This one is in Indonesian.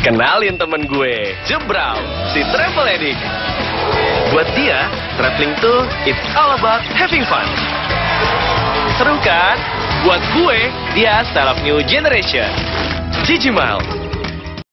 Kenalin temen gue, Jebrau, si travel addict. Buat dia, traveling tuh it's all about having fun. Seru kan? Buat gue, dia style of new generation. Gigi Mile.